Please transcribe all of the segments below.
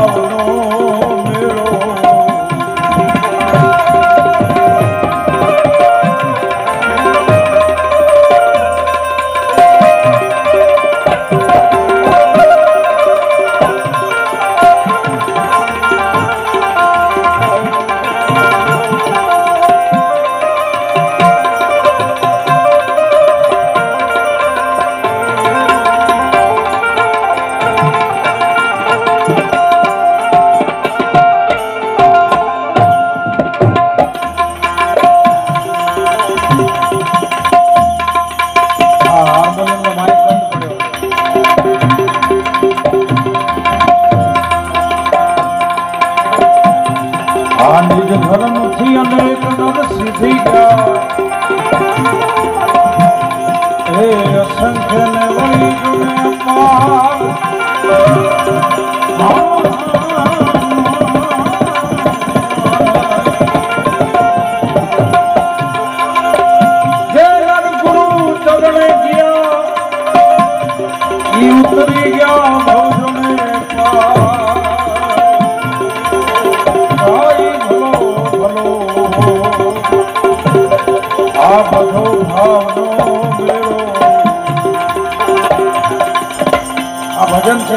ભજન છે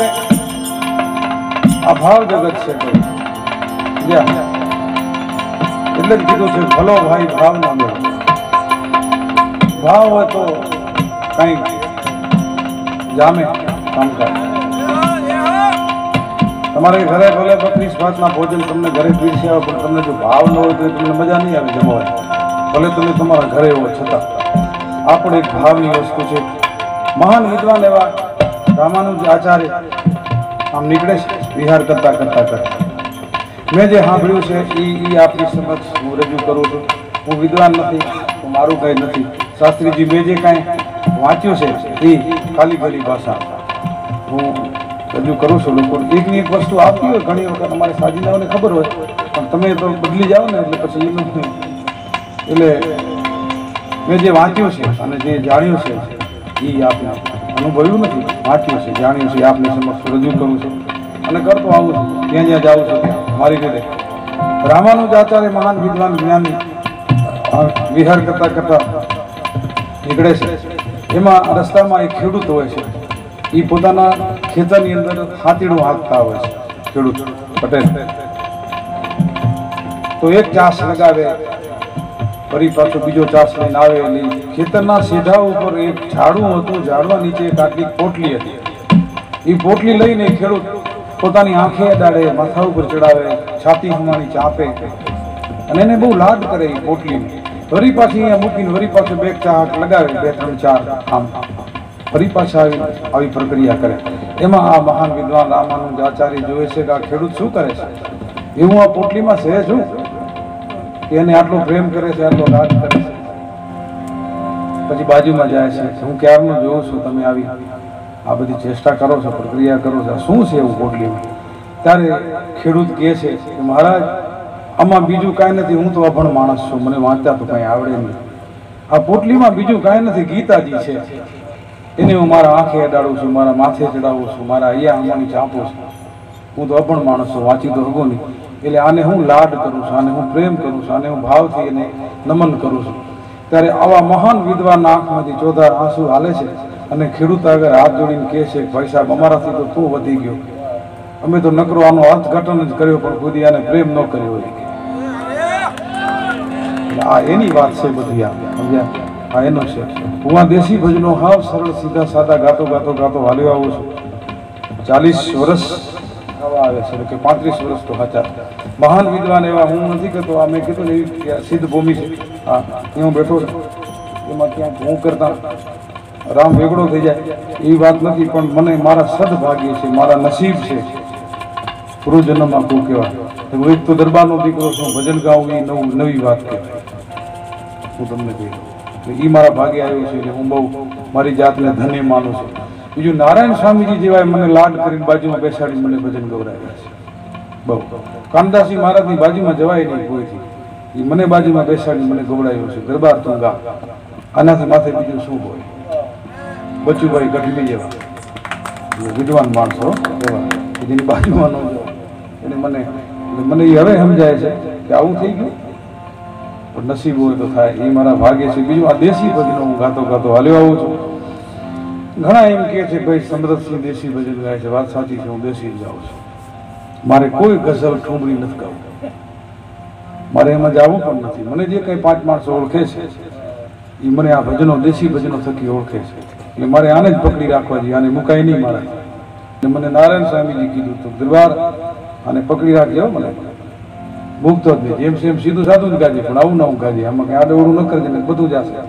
આ ભાવ જગત છે એટલે જ કીધું છે ભલો ભાઈ ભાવ ના મેળો ભાવ હોય તો કઈ જામે કામકાજ તમારે ઘરે ભલે 32 ભાતના ભોજન તમને ઘરે પીરસ્યા પણ તમને જો ભાવ ન હોય તો તમને મજા નહીં આવે જમવાની ભલે તમે તમારા ઘરે હોય છતાં આ પણ એક ભાવની વસ્તુ છે મહાન વિદ્વાન એવા રામાનુજ આચાર્ય આમ નીકળે છે વિહાર કરતા મેં જે સાંભળ્યું છે એ આપની સમક્ષ હું રજૂ કરું છું હું વિદ્વાન નથી હું મારું કંઈ નથી શાસ્ત્રીજી મેં જે કાંઈ વાંચ્યું છે એ ખાલી ખાલી ભાષા હું રજૂ કરું છું લોકો એકની એક વસ્તુ આવતી હોય ઘણી વખત અમારે સાજીનાઓને ખબર હોય પણ તમે તો બદલી જાઓ ને એટલે પછી એનું એટલે મેં જે વાંચ્યું છે અને જે જાણ્યું છે એ આપને અનુભવ્યું નથી વાંચ્યું છે જાણ્યું છે આપની સમક્ષ રજૂ કરું છું અને કરતો આવું છું જ્યાં જાઉં છું ત્યાં મારી રીતે રામાનુજ આચાર્ય મહાન વિદ્વાન જ્ઞાની વિહાર કરતા નીકળે છે એમાં રસ્તામાં એક ખેડૂત હોય છે એ પોતાના ખેતરની અંદર હાથીડું હાંકતા હોય છે ખેડૂત પટેલ તો એક ચાસ લગાવે ફરી પાછો બીજો ચાસ લઈને આવે એટલે ખેતરના સીધા ઉપર એક ઝાડવું હતું ઝાડવા નીચે એક આટલી પોટલી હતી એ પોટલી લઈને ખેડૂત પોતાની આંખે અડાડે માથા ઉપર ચડાવે છાતી હમાણી ચાપે અને એને બહુ લાડ કરે એ પોટલીની વરી પાછી અહીંયા મૂકીને વરી પાછો બે ચાક લગાવે 2 3 4 આમ ફરી પાછા આવી પ્રક્રિયા કરે એમાં આ મહાન વિદ્વાન રામાનુજ આચાર્ય જોવે છે કે આ ખેડૂત શું કરે છે એવું આ પોટલીમાં છે શું કે એને આટલો પ્રેમ કરે છે આટલો લાડ કરે છે પછી બાજુમાં જાય છે હું ક્યારનો જોઉં છું તમે આવી આ બધી ચેષ્ટા કરો છો પ્રક્રિયા કરો છો શું છે એવું પોટલીમાં ત્યારે ખેડૂત કહે છે કે મહારાજ આમાં બીજું કાંઈ નથી હું તો અભણ માણસ છું મને વાંચતા તો કાંઈ આવડે નહીં આ પોટલીમાં બીજું કાંઈ નથી ગીતાજી છે એને હું મારા આંખે અડાડું છું મારા માથે ચડાવું છું મારા અહીંયા હમાની ચાપું છું હું તો અભણ માણસ છું વાંચી તો હગો નહીં એટલે આને હું લાડ કરું છું આને હું પ્રેમ કરું છું આને હું ભાવથી એને નમન કરું છું ત્યારે આવા મહાન વિદ્વાનના આંખમાંથી ચોધાર આંસુ હાલે છે અને ખેડૂત આગળ હાથ જોડીને કહે છે ભાઈ સાહેબ અમારાથી તો તું વધી ગયો અમે તો નકરો આનો અર્થઘટન જ કર્યો પણ ખુદી આને પ્રેમ ન કર્યો હોય આ એની વાત છે બધી આ સમજ્યા આ એનો છે હું આ દેશી ભજનો હાવ સરળ સીધા સાદા ગાતો હાલ્યો આવું છું 40 વર્ષ થવા આવે છે કે 35 વર્ષ તો સાચા મહાન વિદ્વાન એવા હું નથી કહેતો આ મેં કીધું ને એવી સિદ્ધ ભૂમિ છે હા હું બેઠો છું એમાં ક્યાંક હું કરતા રામ વેગળો થઈ જાય એવી વાત નથી પણ મને મારા સદભાગ્ય છે મારા નસીબ છે પૂર્વજન્મમાં કહું કહેવાય હું એક તો દરબારનો દીકરો છું ભજન ગાવું એ નવી વાત કહેવાય હું તમને કહી દઉં એ મારા ભાગે આવ્યો છે એટલે હું બહુ મારી જાતને ધન્ય માનું છું બીજું નારાયણ સ્વામીજી જેવાય મને લાડ કરીને બાજુમાં બેસાડી મને ભજન ગવડાવ્યા છે બહુ કાનદાસજી મહારાજની બાજુમાં જવાય નહીં કોઈથી એ મને બાજુમાં બેસાડી મને ગવડાવ્યો છે દરબાર તું ગા આનાથી માથે બીજું શું હોય બચુભાઈ ગઢવી જેવા વિદ્વાન માણસો એવા જેની બાજુમાં ન જવાય એને મને એ હવે સમજાય છે કે આવું થઈ ગયું, પણ નસીબ હોય તો થાય, એ મારા ભાગ્ય છે. બીજું આ દેશી ભજનો હું ગાતો ગાતો હાલ્યો આવું છું. ઘણા એમ કહે છે ભાઈ સમરથસિંહ દેશી ભજન ગાય છે, વાત સાચી છે, હું દેશી જ ગાઉં છું. મારે કોઈ ગઝલ ઠુમરી નથી ગાવું, મારે એમાં જવું પણ નથી. મને જે કંઈ 5 માણસો ઓળખે છે એ મને આ ભજનો દેશી ભજનો થકી ઓળખે છે, એટલે મારે આને જ પકડી રાખવા જોઈએ, આને મુકાય નહીં મારે. મને નારાયણ સ્વામીજી કીધું તો દરબાર આને પકડી રાખજો, મને મૂકતો જ નહીં, જેમ સેમ સીધું સાધું જ ગાજે, પણ આવું ના હું ગાજે, આમાં કંઈ આડેવડું ન કરજે ને બધું જશે.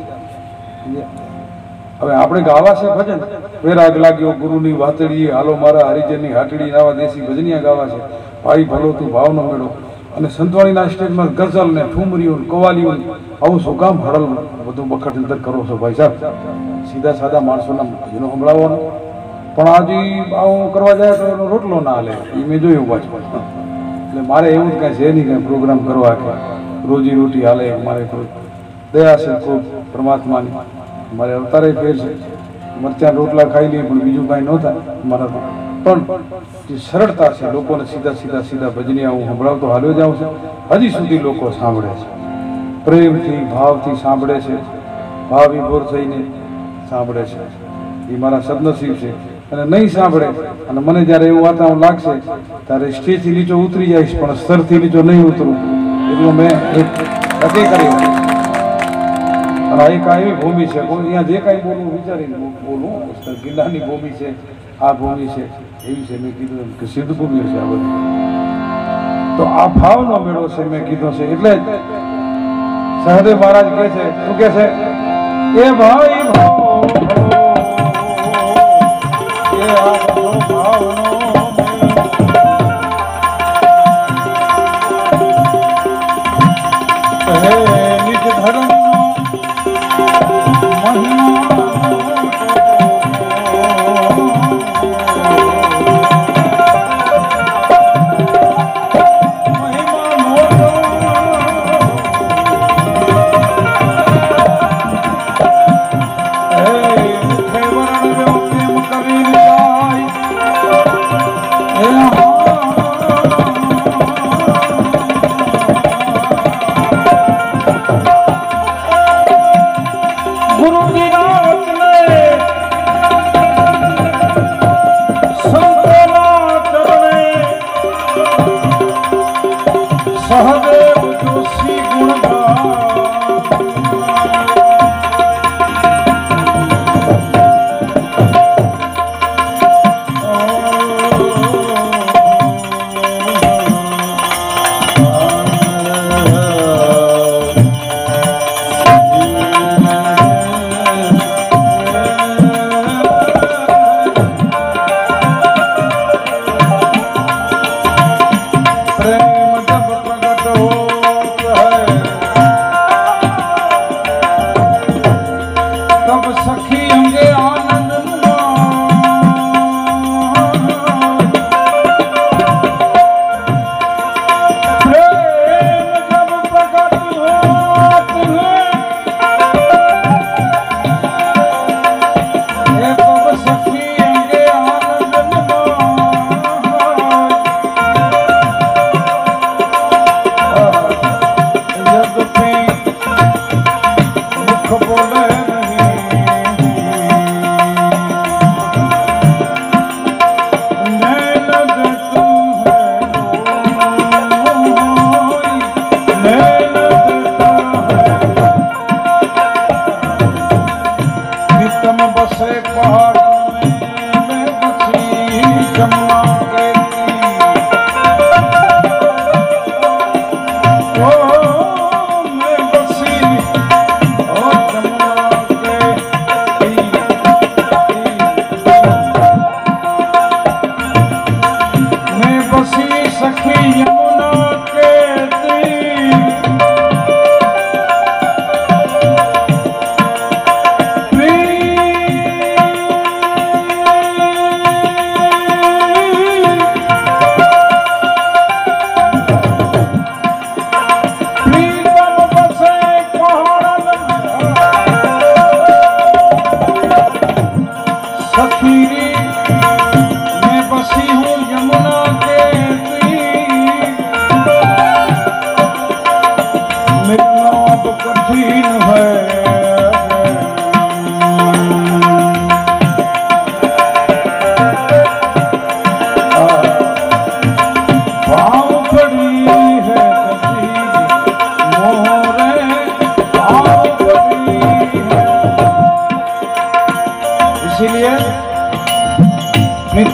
હવે આપણે ગાવા છે ભજન, વેરાગ લાગ્યો ગુરુની વાતડી, હાલો મારા હરિજનની હાટડી, આવા દેશી ભજનિયા ગાવા છે. ભાઈ ભલો તું ભાવનો મેળો, અને સંતવાણીના સ્ટેજમાં ગઝલ ને ઠુમરીઓ કવાલીઓ આવું શું કામ હળલ બધું બખડ અંદર કરો છો ભાઈ સાહેબ? સીધા સાદા માણસોના ભજનો સંભળાવવાનો, પણ આજે આવું કરવા જાય તો એનો રોટલો ના હાલે, એ મેં જોયું પાછું. એટલે મારે એવું જ કાંઈ છે નહીં, કાંઈ પ્રોગ્રામ કરવા કે રોજી રોટી હાલે. મારે કોઈ દયા છે કોઈ પરમાત્માની, મારે અવતારે ફેર છે, મરચાં રોટલા ખાઈ લઈએ પણ બીજું કાંઈ ન થાય મારા. પણ જે સરળતા છે, લોકોને સીધા ભજનિયા હું સંભળાવતો હાલ્યો જાઉં છું, હજી સુધી લોકો સાંભળે છે, પ્રેમથી ભાવથી સાંભળે છે, ભાવ વિભોર થઈને સાંભળે છે. એ મારા સદનસીબ છે. અને નહીં સાંભળે અને મને જ્યારે એવું વાતાવરણ લાગશે ત્યારે સ્ટેજથી નીચે ઉતરી જઈશ, પણ સ્તરથી નીચે નહીં ઉતરું, એટલું મેં એક નક્કી કર્યું. અને આ એક એવી ભૂમિ છે, અહીંયા જે કાંઈ બોલવું વિચારીને બોલું. ગિરનારની ભૂમિ છે, આ ભૂમિ છે, એવી છે. મેં કીધું કે સિદ્ધ ભૂમિ છે આ બધી, તો આ ભાવનો મેળો છે મેં કીધો છે. એટલે જ સહદેવ મહારાજ કહે છે, શું કહે છે? એ ભાઈ ભાવ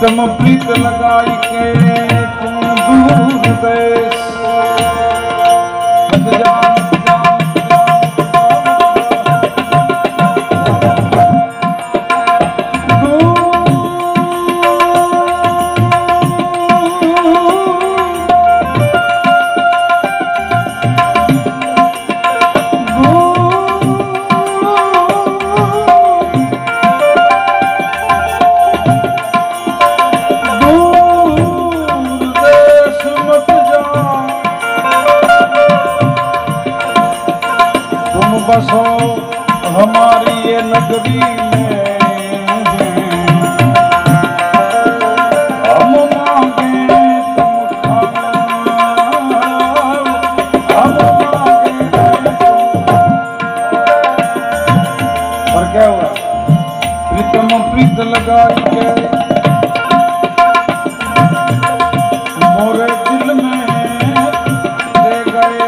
प्रीतम प्रीत लगाई के तुम दूर देश बसो हमारी ये नगरी में, हम मांगे तुम खाना, हम मांगे और क्या हुआ? प्रीतम प्रीत लगाई के मोरे दिल में दे गए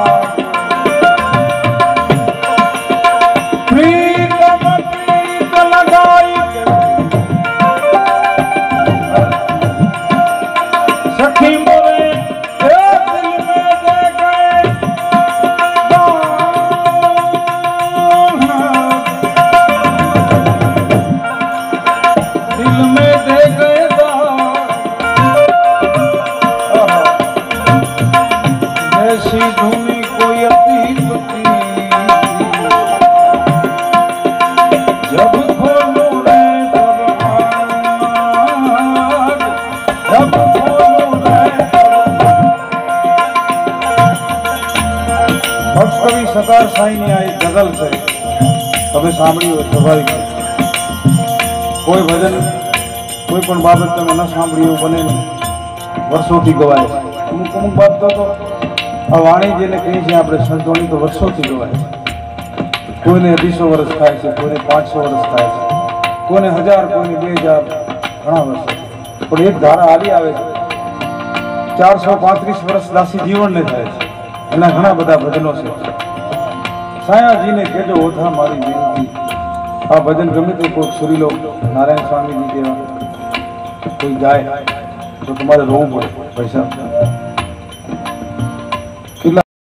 धूनी कोई अतीत की, जब खोलो रे दरवाज़, जब खोलो रे भक्त कवि सतार साईं ने आई गजल से તમે સાંભળી હોય સ્વાભાવિક કોઈ ભજન કોઈ પણ બાબત તમે ન સાંભળી એવું બને વર્ષોથી ગવાય છે અમુક અમુક બાબતો તો આ વાણી જેને કહી છે આપણે સંતોની તો વર્ષોથી ગવાય છે કોઈને 250 વર્ષ થાય છે કોઈને 500 વર્ષ થાય છે કોઈને 1000 કોઈને 2000 ઘણા વર્ષો પણ એક ધારા આવી આવે છે 435 વર્ષ દાસી જીવનને થાય છે એના ઘણા બધા ભજનો છે સાયાજીને કહેજો ઓઠા મારી વિનંતી આ ભજન ગમે તે કોઈ સુરીલો નારાયણ સ્વામીજી જેવા કોઈ ગાય તો તમારે રોવું પડે પૈસા